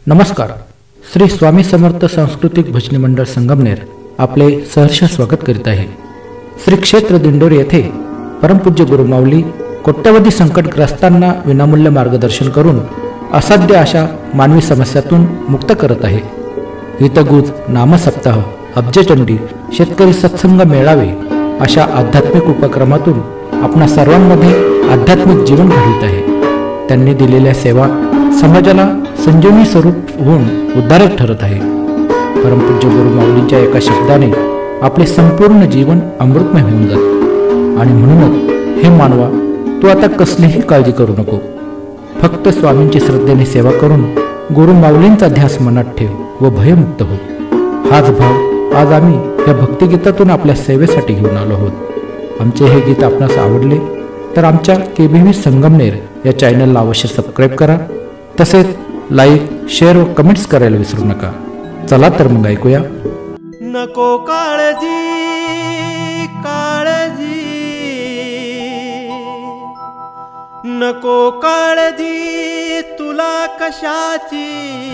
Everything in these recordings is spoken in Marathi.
नमस्कार. श्री स्वामी समर्थ सांस्कृतिक भजनी मंडळ संगमनेर आपले सहर्ष स्वागत करीत आहे. श्री क्षेत्र दिंडोरी येथे परमपूज्य गुरुमाऊली कोट्यवधी संकटग्रस्तांना विनामूल्य मार्गदर्शन करून असाध्य अशा मानवी समस्यातून मुक्त करत आहे. हितगुज नामसप्ताह, अब्जचंडी, शेतकरी सत्संग मेळावे अशा आध्यात्मिक उपक्रमातून आपणा सर्वांमध्ये आध्यात्मिक जीवन घडवित आहे. त्यांनी दिलेल्या सेवा समाजाला संजीवनी स्वरूप होऊन उद्धारक ठरत आहे. परमपूज्य गुरुमाऊलींच्या एका शब्दाने आपले संपूर्ण जीवन अमृतमय होऊन जाते. आणि म्हणूनच हे मानवा, तू आता कसलीही काळजी करू नको. फक्त स्वामींची श्रद्धेने सेवा करून गुरुमाऊलींचा ध्यास मनात ठेव व भयमुक्त हो. हाच भाव आज आम्ही या भक्तिगीतातून आपल्या सेवेसाठी घेऊन आलो आहोत. आमचे हे गीत आपणास आवडले तर आमच्या KBV संगमनेर या चॅनलला अवश्य सबस्क्राईब करा. तसेच लाईक, शेअर व कमेंट्स करायला विसरू नका. चला तर मग ऐकूया. नको काळजी काळजी, नको काळजी तुला कशाची,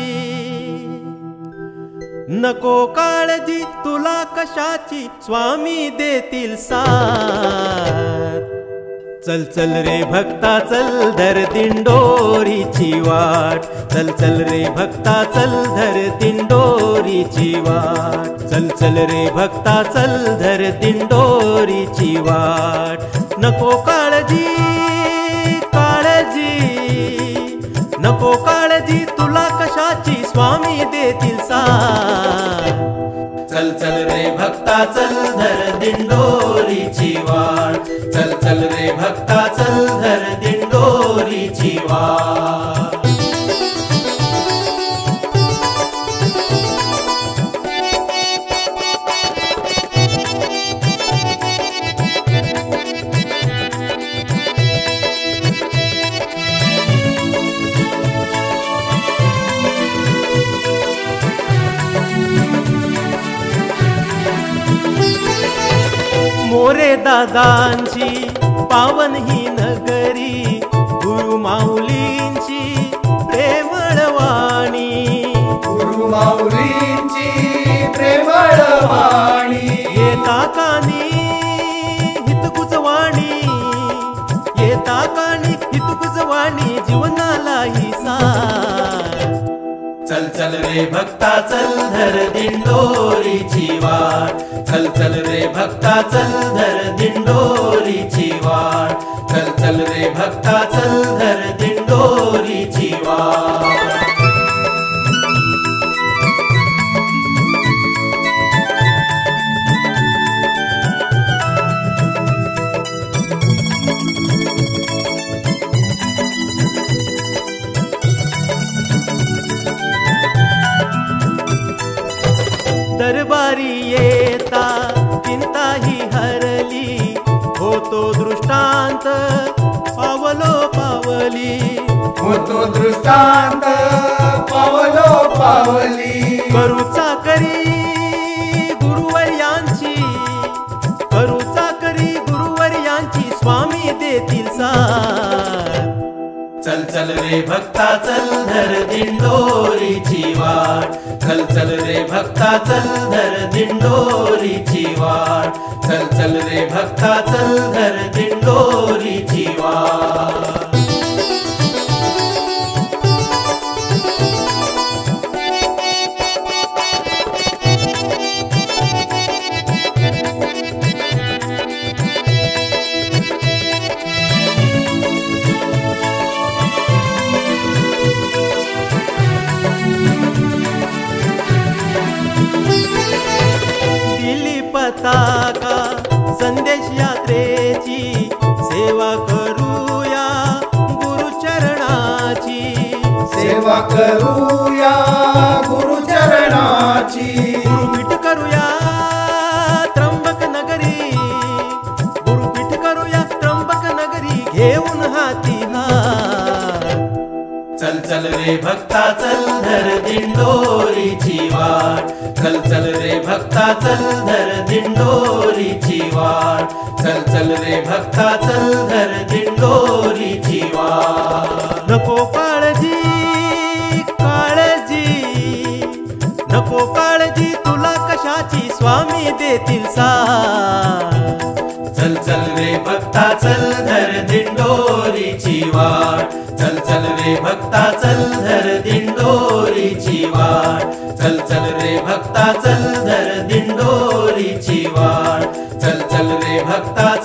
नको काळजी तुला कशाची, स्वामी देतील साथ. चल चल रे भक्ता चल, धर दिंडोरीची वाट. चल चल रे भक्ता चल, धर दिंडोरीची वाट. चल चल रे भक्ता चल, धर दिंडोरीची वाट. नको काळजी काळजी, नको काळजी तुला कशाची, स्वामी देतील साथ. चल चल रे भक्ता चल, धर दिंडोरीची वाट. चल चल रे भक्ता चल, धर दिंडोरीची वाट. मोरे दादांची पावन ही नगरी, गुरुमाऊलींची प्रेमळ वाणी, गुरुमाऊलींची प्रेमळ वाणी. येता कानी हितगुज वाणी, येता कानी हितगुज वाणी, जीवनाला ही साथ. चल चल रे भक्ता चल, धर दिंडोरीची वाट. चल चल रे भक्ता चल, धर दिंडोरीची वाट. चल चल रे भक्ता चल, धर दिंडोरीची वाट. दरबारी येता चिंता ही हरली, होतो दृष्टांत पावलो पावली, होतो दृष्टांत पावलो पावली. करूचा करी गुरुवर्यांची, करूचा करी गुरुवर्यांची, स्वामी देतील साथ. चल चल रे भक्ता चल, धर दिंडोरीची वाट. चल चल रे भक्ता चल, धर दिंडोरीची वाट. चल चल रे भक्ता चल, धर दिंडोरीची वाट. पताका संदेश यात्रेची, सेवा करूया गुरुचरणाची, सेवा करूया गुरुचरणाची. गुरुपीठ करूया त्र्यंबक नगरी, गुरुपीठ करूया त्र्यंबक नगरी, घेऊन हाती हात. चल चल रे भक्ता चल, धर दिंडोरीची वाट. चल चल रे भक्ता चल, धर दिंडोरीची वाट. चल चल रे भक्ता चल, धर दिंडोरीची वाट. नको काळजी काळजी, स्वामी देतील साथ. चल चल रे भक्ता चल धर दिंडोरीची वाट. चल चल रे भक्ता चल धर दिंडोरीची वाट. चल चल रे भक्ता चल धर दिंडोरीची वाट. चल चल रे भक्ता